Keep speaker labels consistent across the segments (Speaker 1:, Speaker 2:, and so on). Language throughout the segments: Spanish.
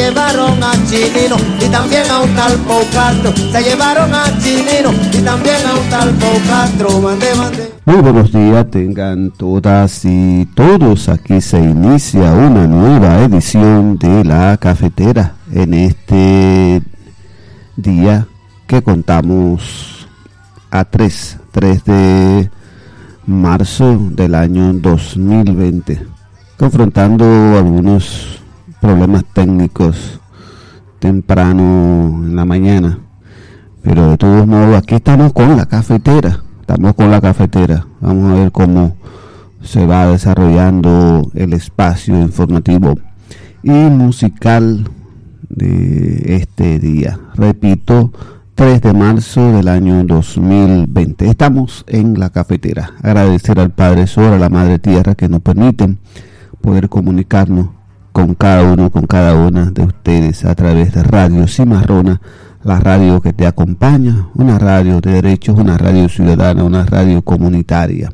Speaker 1: llevaron a Chinino y también a un tal Pau Castro. Se llevaron a Chinino y también a un tal Pau Castro. Mande, mande.
Speaker 2: Muy buenos días tengan todas y todos. Aquí se inicia una nueva edición de La Cafetera en este día que contamos a 3 de marzo del año 2020, confrontando algunos problemas técnicos temprano en la mañana, pero de todos modos aquí estamos con la cafetera. Vamos a ver cómo se va desarrollando el espacio informativo y musical de este día. Repito, 3 de marzo del año 2020. Estamos en la cafetera. Agradecer al Padre Sol, a la Madre Tierra, que nos permiten poder comunicarnos con cada uno, con cada una de ustedes a través de Radio Cimarrona, la radio que te acompaña, una radio de derechos, una radio ciudadana, una radio comunitaria.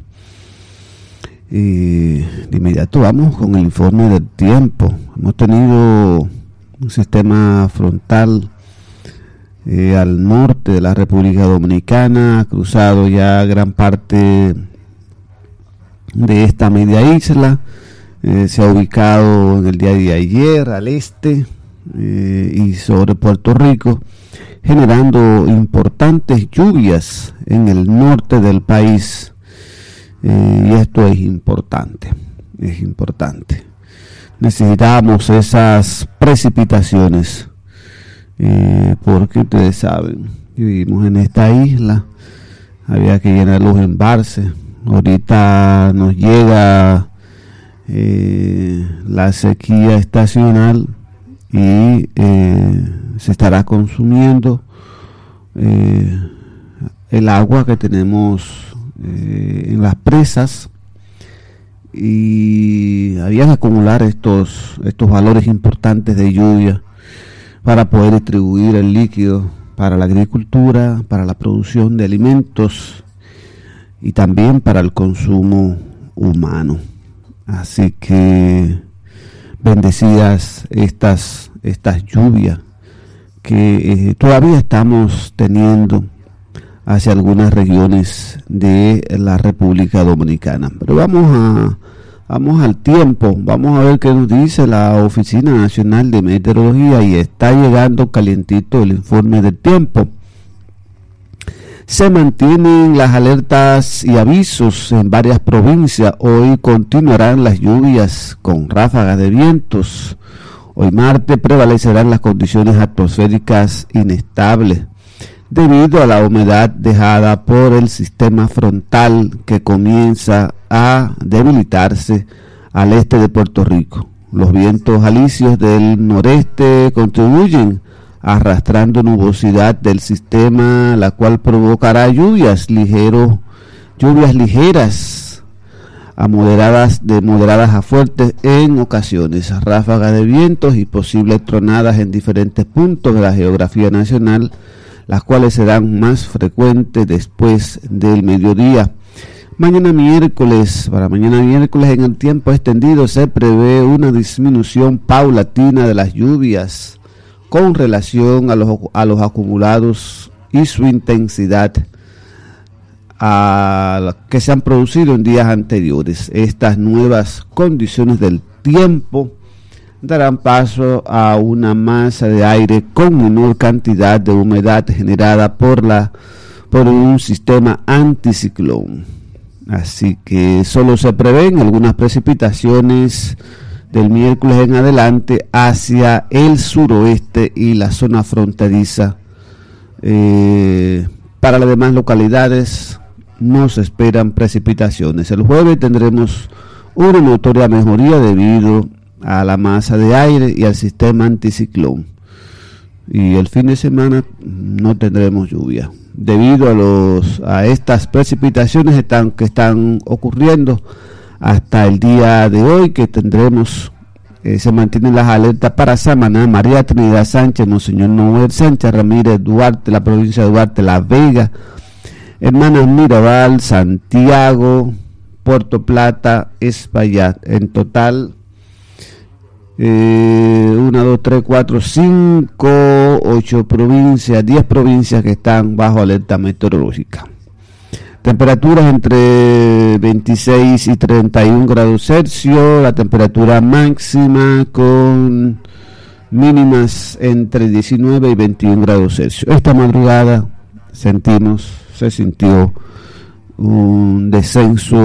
Speaker 2: Y de inmediato vamos con el informe del tiempo. Hemos tenido un sistema frontal al norte de la República Dominicana, ha cruzado ya gran parte de esta media isla, se ha ubicado en el día de ayer al este y sobre Puerto Rico, generando importantes lluvias en el norte del país, y esto es importante. Necesitamos esas precipitaciones, porque ustedes saben, vivimos en esta isla, había que llenar los embalses. Ahorita nos llega la sequía estacional y se estará consumiendo el agua que tenemos en las presas, y había que acumular estos valores importantes de lluvia para poder distribuir el líquido para la agricultura, para la producción de alimentos y también para el consumo humano. Así que bendecidas estas lluvias que todavía estamos teniendo hacia algunas regiones de la República Dominicana. Pero vamos al tiempo, vamos a ver qué nos dice la Oficina Nacional de Meteorología, y está llegando calientito el informe del tiempo. Se mantienen las alertas y avisos en varias provincias. Hoy continuarán las lluvias con ráfagas de vientos. Hoy martes prevalecerán las condiciones atmosféricas inestables debido a la humedad dejada por el sistema frontal que comienza a debilitarse al este de Puerto Rico. Los vientos alisios del noreste contribuyen arrastrando nubosidad del sistema, la cual provocará lluvias ligeras a moderadas a fuertes en ocasiones, ráfagas de vientos y posibles tronadas en diferentes puntos de la geografía nacional, las cuales serán más frecuentes después del mediodía. Para mañana miércoles en el tiempo extendido se prevé una disminución paulatina de las lluvias con relación a los acumulados y su intensidad que se han producido en días anteriores. Estas nuevas condiciones del tiempo darán paso a una masa de aire con menor cantidad de humedad generada por un sistema anticiclón. Así que solo se prevén algunas precipitaciones del miércoles en adelante hacia el suroeste y la zona fronteriza. Para las demás localidades no se esperan precipitaciones. El jueves tendremos una notoria mejoría debido a la masa de aire y al sistema anticiclón, y el fin de semana no tendremos lluvia debido a estas precipitaciones que están ocurriendo hasta el día de hoy, que tendremos. Se mantienen las alertas para Samaná, María Trinidad Sánchez, Monseñor Noel Sánchez Ramírez, Duarte, la provincia de Duarte, La Vega, Hermanas Mirabal, Santiago, Puerto Plata, Espaillat. En total 1, 2, 3, 4, 5, 8 provincias, 10 provincias que están bajo alerta meteorológica. Temperaturas entre 26 y 31 grados Celsius, la temperatura máxima con mínimas entre 19 y 21 grados Celsius. Esta madrugada se sintió un descenso,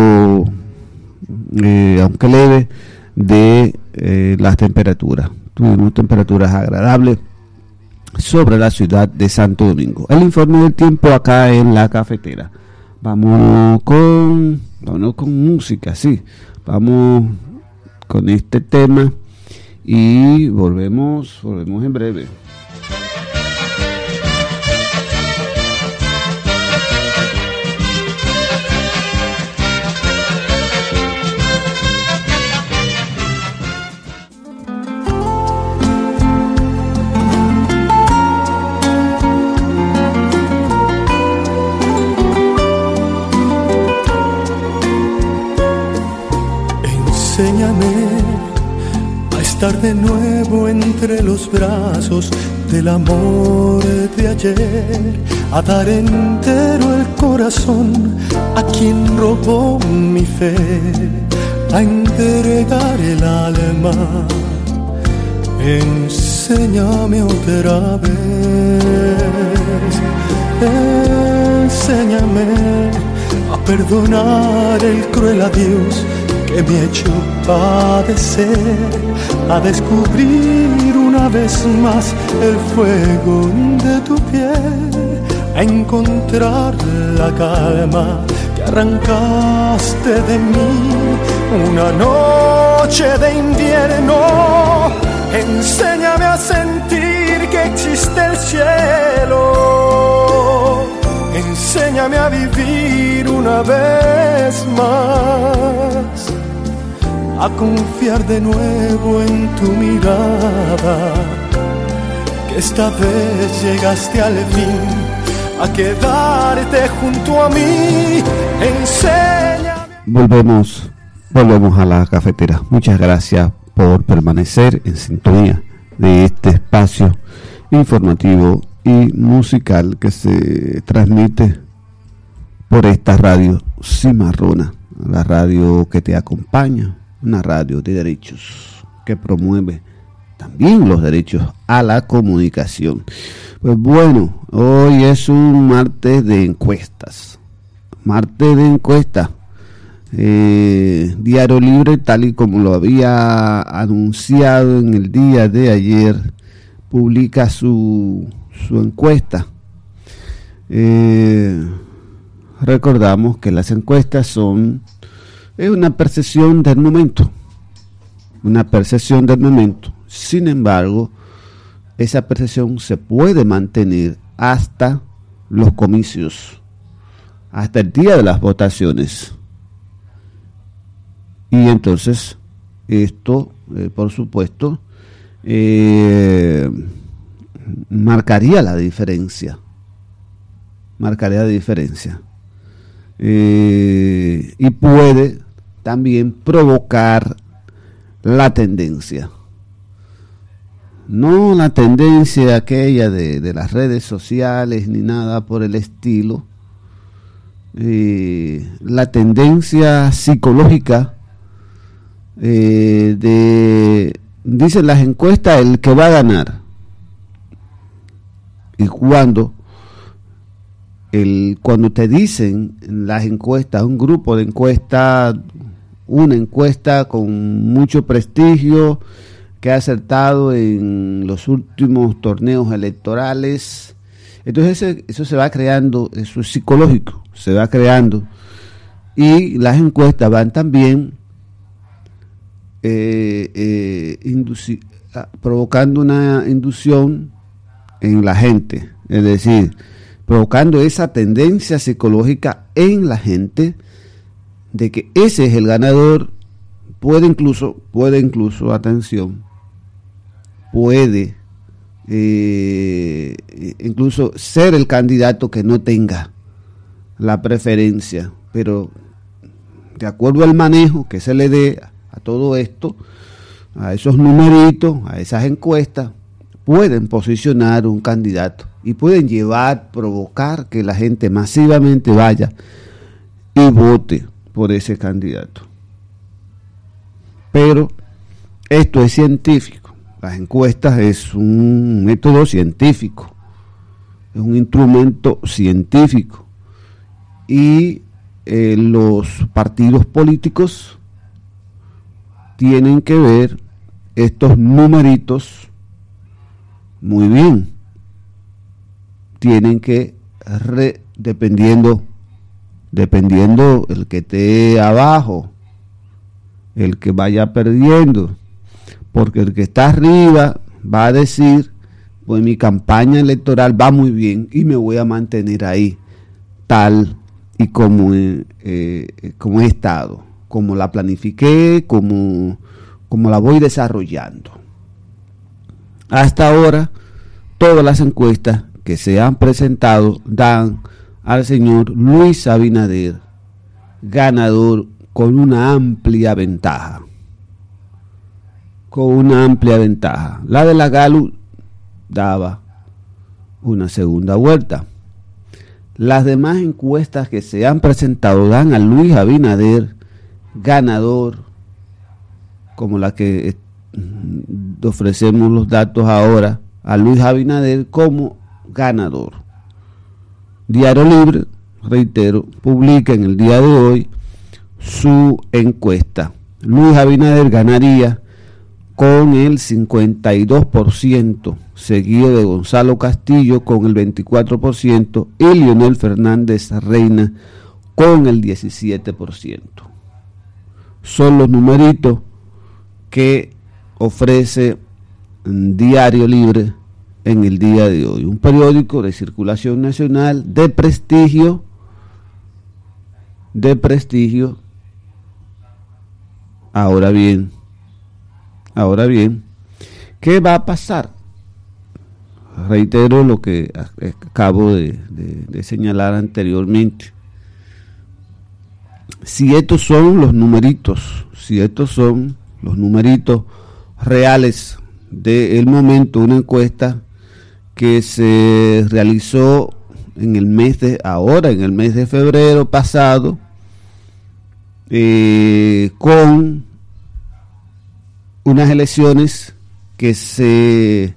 Speaker 2: aunque leve, de las temperaturas. Tuvimos temperaturas agradables sobre la ciudad de Santo Domingo. El informe del tiempo acá en la cafetera. Vámonos con música, sí. Vamos con este tema y volvemos en breve.
Speaker 3: Enséñame a estar de nuevo entre los brazos del amor de ayer, a dar entero el corazón a quien robó mi fe, a entregar el alma. Enséñame otra vez, enséñame a perdonar el cruel adiós que me ha hecho padecer, a descubrir una vez más el fuego de tu piel, a encontrar la calma que arrancaste de mí una noche de invierno. Enséñame a sentir que existe el cielo, enséñame a vivir una vez más, a confiar de nuevo en tu mirada, que esta vez llegaste al fin, a quedarte junto a mí. Enséñame.
Speaker 2: Volvemos a la cafetera. Muchas gracias por permanecer en sintonía de este espacio informativo y musical que se transmite por esta radio Cimarrona, la radio que te acompaña, una radio de derechos que promueve también los derechos a la comunicación. Pues bueno, hoy es un martes de encuestas. Diario Libre, tal y como lo había anunciado en el día de ayer, publica su encuesta. Recordamos que las encuestas es una percepción del momento. Sin embargo, esa percepción se puede mantener hasta los comicios, hasta el día de las votaciones. Y entonces, esto, por supuesto, marcaría la diferencia. Y puede también provocar la tendencia. No la tendencia aquella de las redes sociales ni nada por el estilo. La tendencia psicológica dicen las encuestas el que va a ganar. Y cuando te dicen en las encuestas, un grupo de encuestas, una encuesta con mucho prestigio que ha acertado en los últimos torneos electorales, entonces eso se va creando, eso es psicológico, se va creando, y las encuestas van también provocando una inducción en la gente, es decir, provocando esa tendencia psicológica en la gente de que ese es el ganador. Puede incluso, atención, puede incluso ser el candidato que no tenga la preferencia, pero de acuerdo al manejo que se le dé a todo esto, a esos numeritos, a esas encuestas, pueden posicionar un candidato y pueden provocar que la gente masivamente vaya y vote por ese candidato. Pero esto es científico. Las encuestas es un método científico, es un instrumento científico, y los partidos políticos tienen que ver estos numeritos muy bien. Tienen que, dependiendo el que esté abajo, el que vaya perdiendo, porque el que está arriba va a decir, pues mi campaña electoral va muy bien y me voy a mantener ahí, tal y como he estado, como la planifiqué, como la voy desarrollando. Hasta ahora, todas las encuestas que se han presentado dan al señor Luis Abinader ganador con una amplia ventaja. La de la Gallup daba una segunda vuelta. Las demás encuestas que se han presentado dan a Luis Abinader ganador, como la que ofrecemos los datos ahora, a Luis Abinader como ganador. Diario Libre, reitero, publica en el día de hoy su encuesta. Luis Abinader ganaría con el 52%, seguido de Gonzalo Castillo con el 24% y Leonel Fernández Reina con el 17%. Son los numeritos que ofrece Diario Libre en el día de hoy, un periódico de circulación nacional de prestigio. Ahora bien, ¿qué va a pasar? Reitero lo que acabo de señalar anteriormente. Si estos son los numeritos reales del momento, una encuesta que se realizó en el mes de febrero pasado, con unas elecciones que se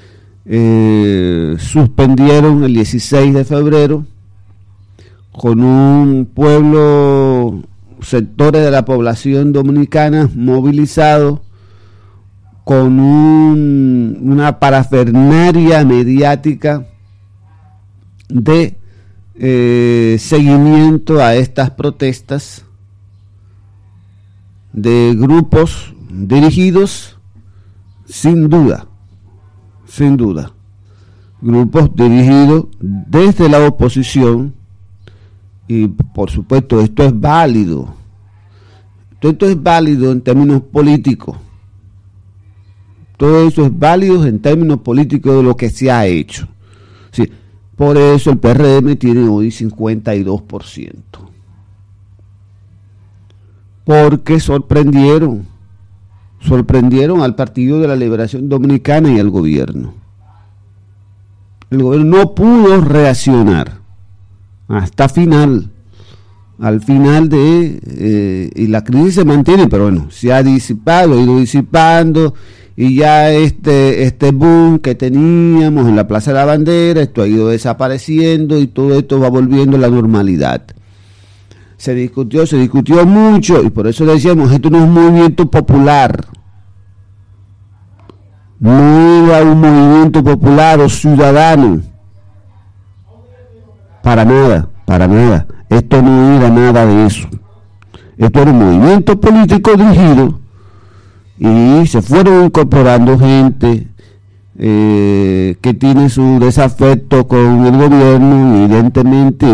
Speaker 2: suspendieron el 16 de febrero, con un sectores de la población dominicana movilizados, con una parafernalia mediática de seguimiento a estas protestas de grupos dirigidos, sin duda, grupos dirigidos desde la oposición, y por supuesto esto es válido en términos políticos. Todo eso es válido en términos políticos de lo que se ha hecho. Sí, por eso el PRM tiene hoy 52%. Porque sorprendieron al Partido de la Liberación Dominicana y al gobierno. El gobierno no pudo reaccionar hasta al final y la crisis se mantiene, pero bueno, se ha ido disipando, y ya este boom que teníamos en la Plaza de la Bandera, esto ha ido desapareciendo y todo esto va volviendo a la normalidad. Se discutió mucho, y por eso decíamos, esto no es un movimiento popular, no era un movimiento popular o ciudadano, para nada, esto no era nada de eso, esto era un movimiento político dirigido, y se fueron incorporando gente que tiene su desafecto con el gobierno, evidentemente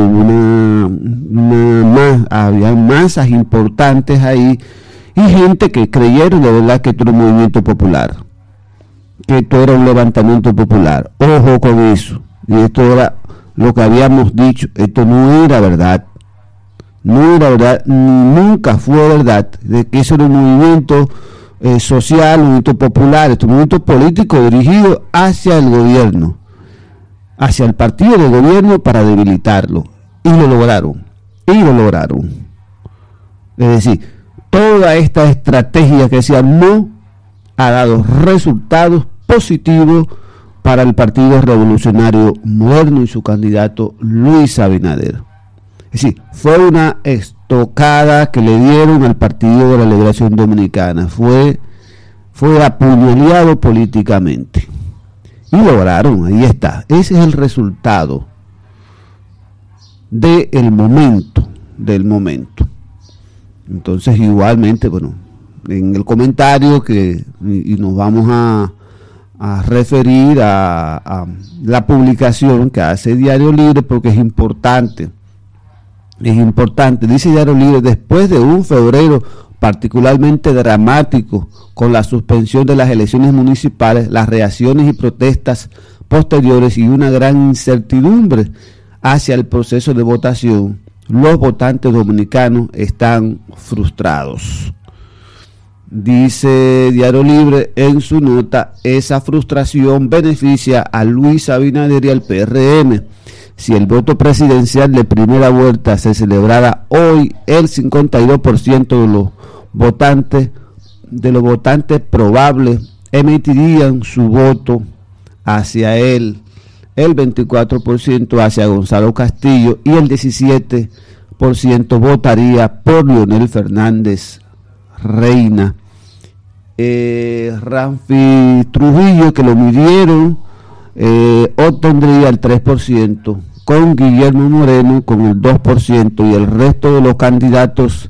Speaker 2: había masas importantes ahí, y gente que creyeron de verdad que esto era un movimiento popular, que esto era un levantamiento popular. Ojo con eso, y esto era lo que habíamos dicho, esto no era verdad, nunca fue verdad, de que eso era un movimiento social, un movimiento popular, un movimiento político dirigido hacia el gobierno, hacia el partido de gobierno para debilitarlo. Y lo lograron. Es decir, toda esta estrategia que se armó ha dado resultados positivos para el Partido Revolucionario Moderno y su candidato Luis Abinader. Es decir, fue una estocada que le dieron al Partido de la Liberación Dominicana, fue apuñaleado políticamente. Y lograron, ahí está, ese es el resultado del momento. Entonces, igualmente, bueno, en el comentario y nos vamos a referir a la publicación que hace Diario Libre, porque es importante, dice Diario Libre: después de un febrero particularmente dramático con la suspensión de las elecciones municipales, las reacciones y protestas posteriores y una gran incertidumbre hacia el proceso de votación, los votantes dominicanos están frustrados. Dice Diario Libre en su nota: esa frustración beneficia a Luis Abinader y al PRM. Si el voto presidencial de primera vuelta se celebrara hoy, el 52% de los votantes probables emitirían su voto hacia él, el 24% hacia Gonzalo Castillo y el 17% votaría por Leonel Fernández Reina. Ramfi Trujillo, que lo midieron, obtendría el 3%, con Guillermo Moreno con el 2% y el resto de los candidatos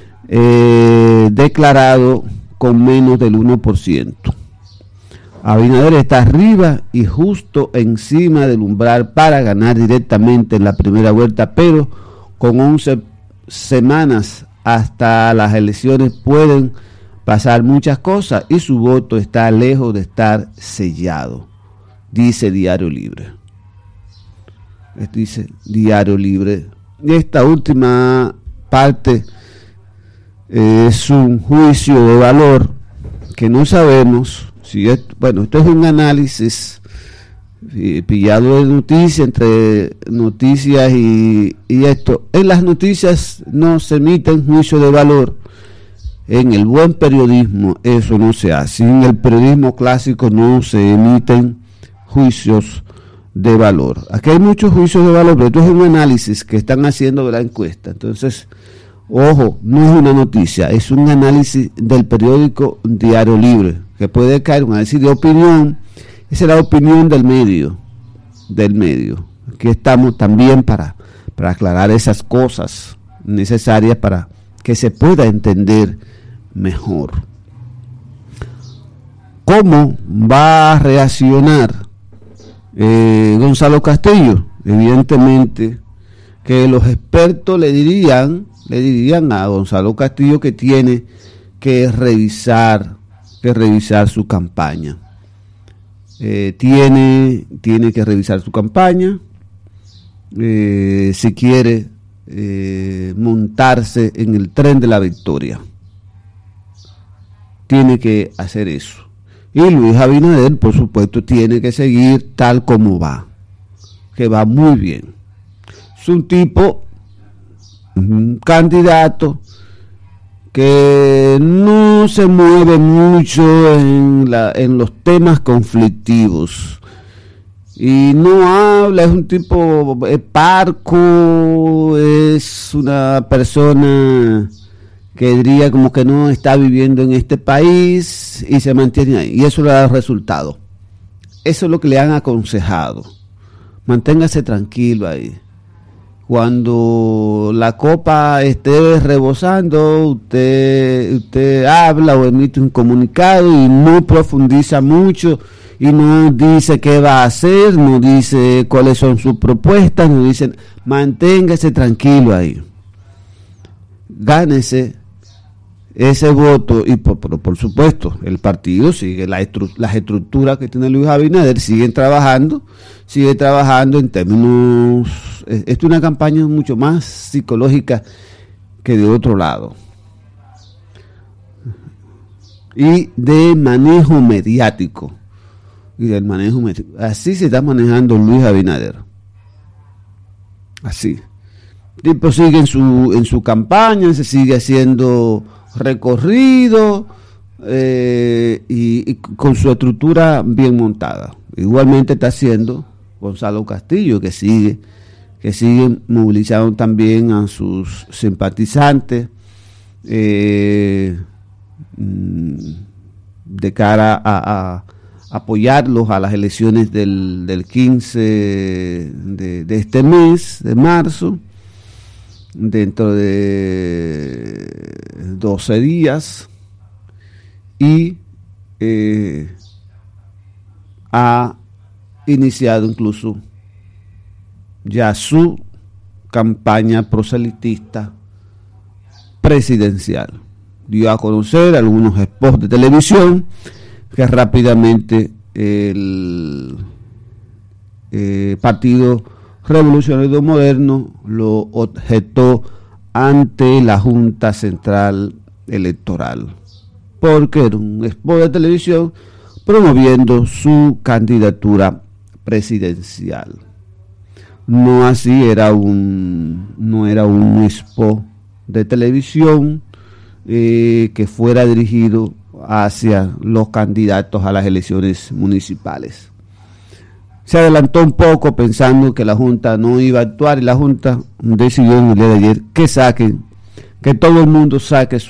Speaker 2: declarados con menos del 1%. Abinader está arriba y justo encima del umbral para ganar directamente en la primera vuelta, pero con 11 semanas hasta las elecciones pueden pasar muchas cosas y su voto está lejos de estar sellado, dice Diario Libre. Y esta última parte es un juicio de valor que no sabemos si esto es un análisis pillado de noticias, entre noticias y esto. En las noticias no se emiten juicios de valor. En el buen periodismo eso no se hace. En el periodismo clásico no se emiten juicios de valor. Aquí hay muchos juicios de valor, pero esto es un análisis que están haciendo de la encuesta. Entonces, ojo, no es una noticia, es un análisis del periódico Diario Libre, que puede caer un análisis de opinión. Esa es la opinión del medio. Aquí estamos también para aclarar esas cosas necesarias para que se pueda entender mejor. ¿Cómo va a reaccionar Gonzalo Castillo? Evidentemente que los expertos le dirían a Gonzalo Castillo que tiene que revisar su campaña. Tiene que revisar su campaña si quiere montarse en el tren de la victoria. Tiene que hacer eso. Y Luis Abinader, por supuesto, tiene que seguir tal como va, que va muy bien. Es un tipo, un candidato que no se mueve mucho en los temas conflictivos y no habla, es un tipo parco, es una persona que diría como que no está viviendo en este país y se mantiene ahí, y eso le da resultado. Eso es lo que le han aconsejado: manténgase tranquilo ahí. Cuando la copa esté rebosando, usted habla o emite un comunicado y no profundiza mucho y no dice qué va a hacer, no dice cuáles son sus propuestas, no dice, manténgase tranquilo ahí. Gánese ese voto y por supuesto el partido sigue las estructuras que tiene Luis Abinader, sigue trabajando en términos. Esto es una campaña mucho más psicológica que de otro lado. y de manejo mediático. Así se está manejando Luis Abinader. Así. El tipo sigue en su campaña, se sigue haciendo recorrido y con su estructura bien montada. Igualmente está haciendo Gonzalo Castillo, que sigue movilizando también a sus simpatizantes de cara a apoyarlos a las elecciones del 15 de este mes, de marzo, dentro de 12 días, y ha iniciado incluso ya su campaña proselitista presidencial. Dio a conocer algunos spots de televisión que rápidamente el Partido Revolucionario Moderno lo objetó ante la Junta Central Electoral, porque era un spot de televisión promoviendo su candidatura presidencial. No así no era un spot de televisión que fuera dirigido hacia los candidatos a las elecciones municipales. Se adelantó un poco pensando que la Junta no iba a actuar, y la Junta decidió en el día de ayer que todo el mundo saque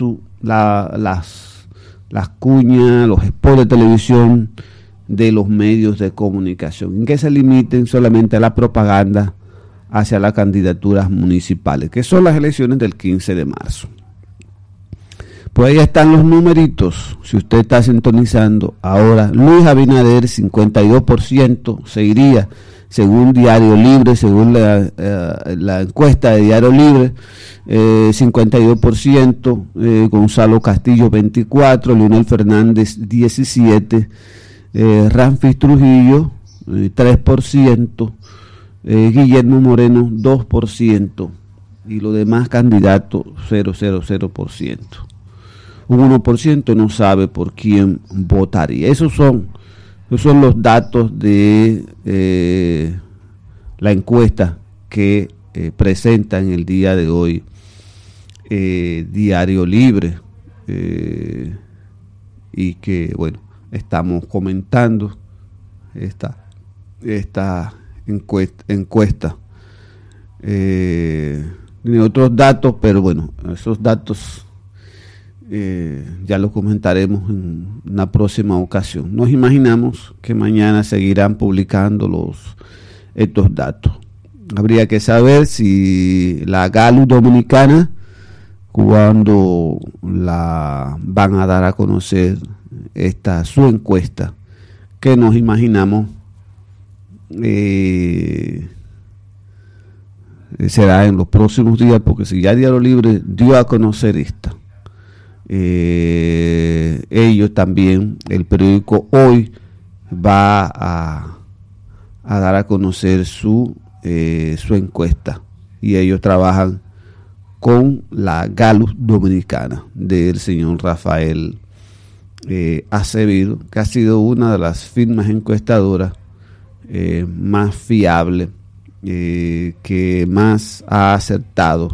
Speaker 2: las cuñas, los spots de televisión de los medios de comunicación, en que se limiten solamente a la propaganda hacia las candidaturas municipales, que son las elecciones del 15 de marzo. Pues ahí están los numeritos. Si usted está sintonizando ahora, Luis Abinader 52% seguiría, según Diario Libre, según la encuesta de Diario Libre, 52%, Gonzalo Castillo 24%, Leonel Fernández 17%, Ramfis Trujillo 3%, Guillermo Moreno 2%, y los demás candidatos 0,00%. Un 1% no sabe por quién votaría. Esos son los datos de la encuesta que presenta en el día de hoy Diario Libre, y que, bueno, estamos comentando esta encuesta. Tiene otros datos, pero bueno, esos datos ya los comentaremos en una próxima ocasión. Nos imaginamos que mañana seguirán publicando estos datos. Habría que saber si la Gallup dominicana, cuando la van a dar a conocer su encuesta, que nos imaginamos será en los próximos días, porque si ya Diario Libre dio a conocer esta, ellos también, el periódico Hoy, va a dar a conocer su encuesta, y ellos trabajan con la Gallup dominicana del señor Rafael Acevedo, que ha sido una de las firmas encuestadoras más fiables, que más ha acertado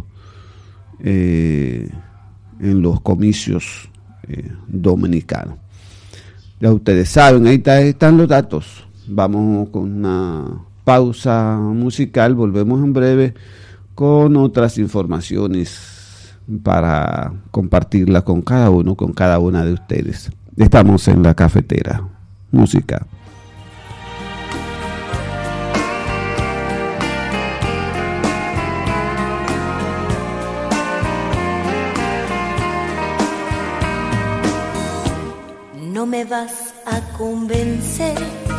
Speaker 2: en los comicios dominicanos. Ya ustedes saben, ahí están los datos. Vamos con una pausa musical, volvemos en breve con otras informaciones para compartirla con cada una de ustedes. Estamos en la cafetera. Música.
Speaker 4: No me vas a convencer,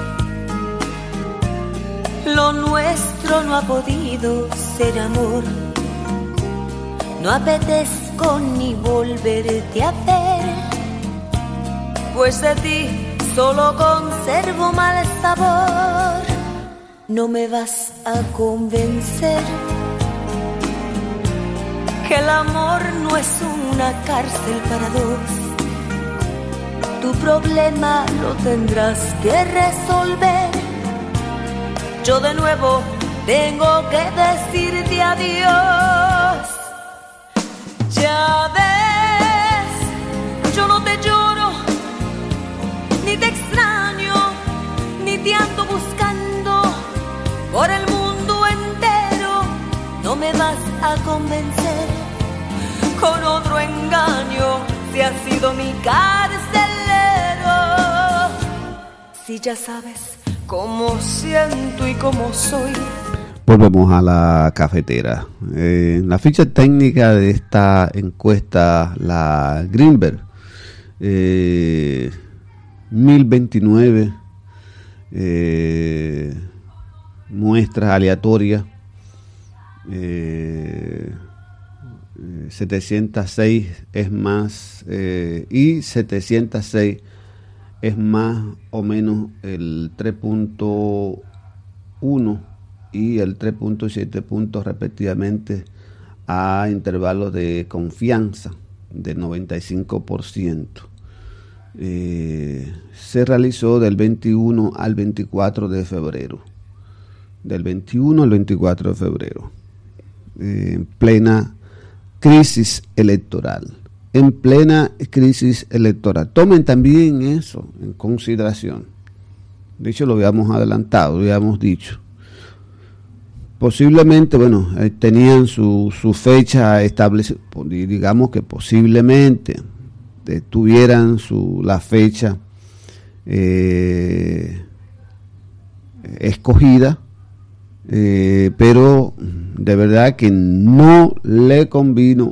Speaker 4: lo nuestro no ha podido ser amor. No apetezco ni volverte a ver, pues de ti solo conservo mal sabor. No me vas a convencer que el amor no es una cárcel para dos, tu problema lo tendrás que resolver. Yo de nuevo tengo que decirte adiós. Ya ves, yo no te lloro, ni te extraño, ni te ando buscando por el mundo entero. No me vas a convencer con otro engaño, si has sido mi carcelero. Si ya sabes cómo siento y cómo soy.
Speaker 2: Volvemos a la cafetera. La ficha técnica de esta encuesta, la Greenberg, 1029 muestras aleatorias, 706 es más, y 706 es más o menos el 3.1 y el 3.7 puntos respectivamente, a intervalos de confianza del 95%. Se realizó del 21 al 24 de febrero. Del 21 al 24 de febrero. En plena crisis electoral. En plena crisis electoral. Tomen también eso en consideración. De hecho, lo habíamos adelantado, lo habíamos dicho. Posiblemente, bueno, tenían su fecha establecida, digamos que posiblemente tuvieran la fecha escogida, pero de verdad que no le convino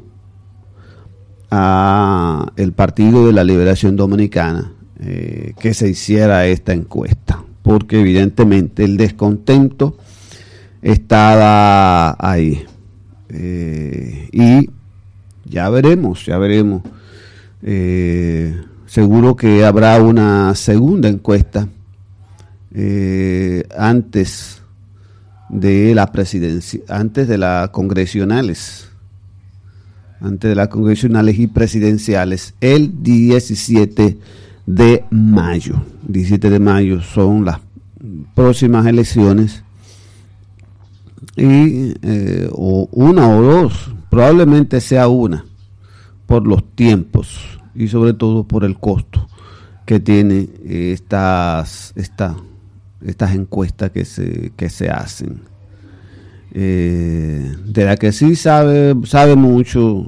Speaker 2: a el Partido de la Liberación Dominicana que se hiciera esta encuesta, porque evidentemente el descontento estaba ahí, y ya veremos, seguro que habrá una segunda encuesta antes de la presidencia, antes de las congresionales y presidenciales, el 17 de mayo. 17 de mayo son las próximas elecciones, y o una o dos, probablemente sea una, por los tiempos y sobre todo por el costo que tiene estas encuestas que se hacen. De la que sí sabe mucho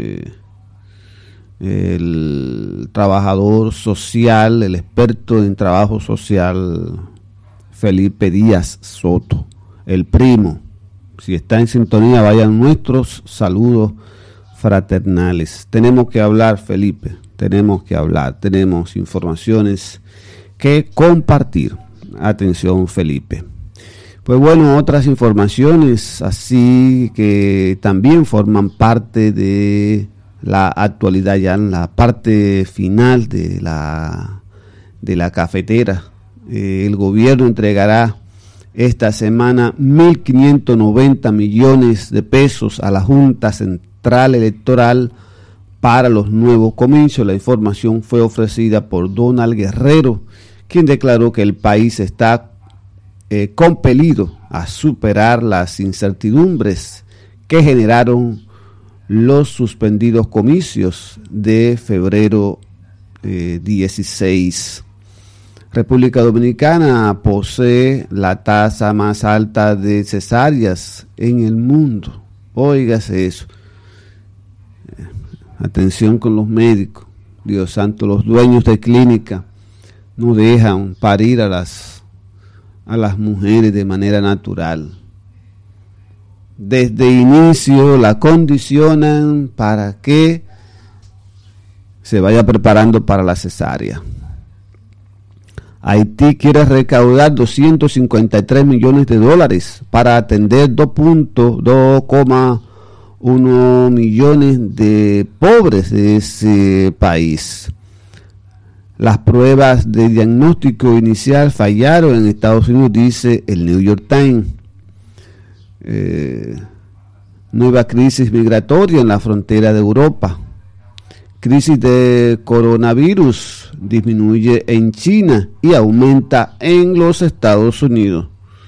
Speaker 2: el trabajador social, el experto en trabajo social, Felipe Díaz Soto, el primo. Si está en sintonía, vayan nuestros saludos fraternales. Tenemos que hablar, Felipe, tenemos informaciones que compartir. Atención, Felipe. Pues bueno, otras informaciones así que también forman parte de la actualidad, ya en la parte final de la cafetera. El gobierno entregará esta semana 1.590 millones de pesos a la Junta Central Electoral para los nuevos comicios. La información fue ofrecida por Donald Guerrero, quien declaró que el país está compelido a superar las incertidumbres que generaron los suspendidos comicios de febrero 16. República Dominicana posee la tasa más alta de cesáreas en el mundo. Óigase eso. Atención con los médicos. Dios santo, los dueños de clínica no dejan parir a las mujeres de manera natural. Desde inicio la condicionan para que se vaya preparando para la cesárea. Haití quiere recaudar 253 millones de dólares para atender 2,1 millones de pobres de ese país. Las pruebas de diagnóstico inicial fallaron en Estados Unidos, dice el New York Times. Nueva crisis migratoria en la frontera de Europa. crisis de coronavirus disminuye en China y aumenta en los Estados Unidos.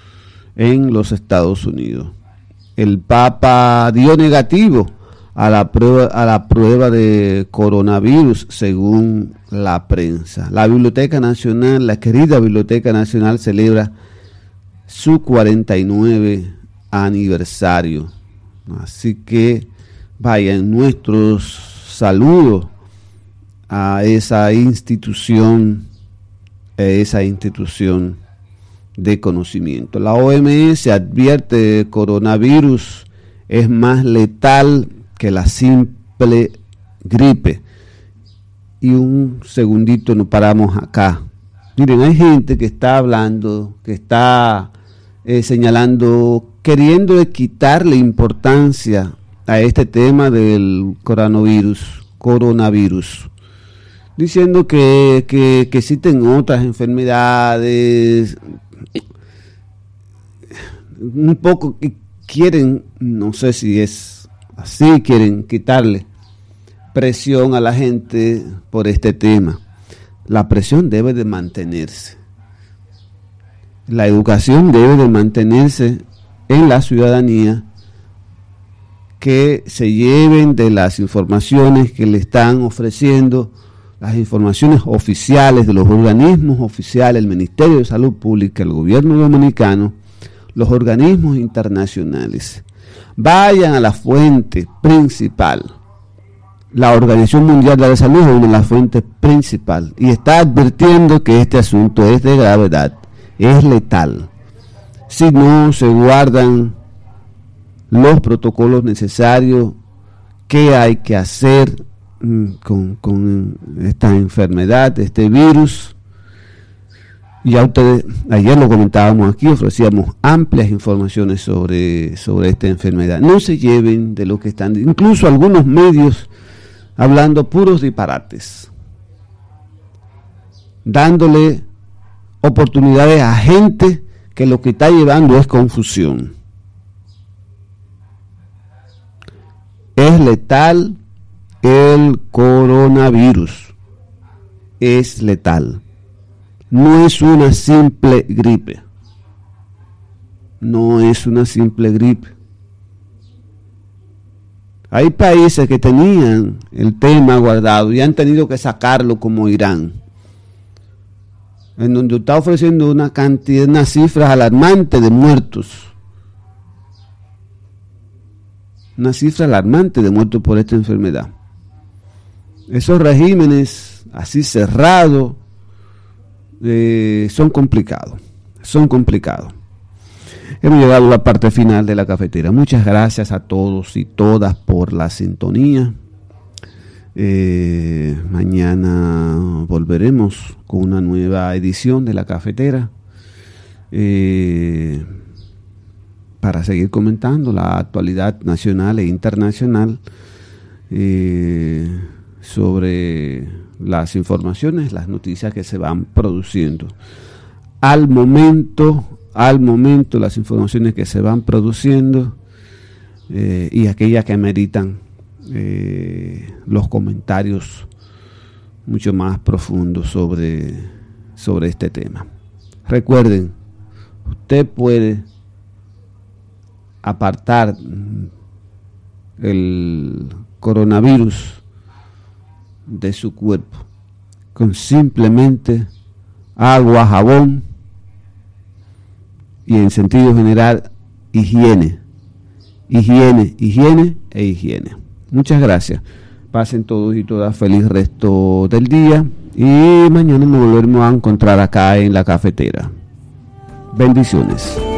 Speaker 2: El Papa dio negativo a la prueba de coronavirus, según la prensa. La Biblioteca Nacional, la querida Biblioteca Nacional, celebra su 49 aniversario. Así que vayan nuestros saludos a esa institución de conocimiento. La OMS advierte que el coronavirus es más letal que la simple gripe. Y un segundito nos paramos acá. Miren, hay gente que está hablando, que está señalando, queriendo quitarle importancia a este tema del coronavirus, diciendo que existen otras enfermedades, un poco que quieren, no sé si es así, quieren quitarle presión a la gente por este tema. La presión debe de mantenerse. La educación debe de mantenerse en la ciudadanía, que se lleven de las informaciones que le están ofreciendo, las informaciones oficiales de los organismos oficiales, el Ministerio de Salud Pública, el gobierno dominicano, los organismos internacionales. Vayan a la fuente principal. La Organización Mundial de la Salud es una de las fuentes principales y está advirtiendo que este asunto es de gravedad, es letal. Si no se guardan los protocolos necesarios, ¿qué hay que hacer con esta enfermedad, este virus? Ya ustedes, ayer lo comentábamos aquí, ofrecíamos amplias informaciones sobre esta enfermedad. No se lleven de lo que están, incluso algunos medios hablando puros disparates, dándole oportunidades a gente que lo que está llevando es confusión. Es letal el coronavirus, es letal. No es una simple gripe. No es una simple gripe. Hay países que tenían el tema guardado y han tenido que sacarlo, como Irán, en donde está ofreciendo unas cifras alarmantes de muertos. Una cifra alarmante de muertos por esta enfermedad. Esos regímenes así cerrados son complicados. Hemos llegado a la parte final de la cafetera. Muchas gracias a todos y todas por la sintonía. Mañana volveremos con una nueva edición de la cafetera para seguir comentando la actualidad nacional e internacional sobre las informaciones, las noticias que se van produciendo. Al momento las informaciones que se van produciendo y aquellas que meritan los comentarios mucho más profundos sobre este tema. Recuerden, usted puede apartar el coronavirus de su cuerpo con simplemente agua, jabón y, en sentido general, higiene. Muchas gracias. Pasen todos y todas feliz resto del día y mañana nos volveremos a encontrar acá en la cafetera. Bendiciones.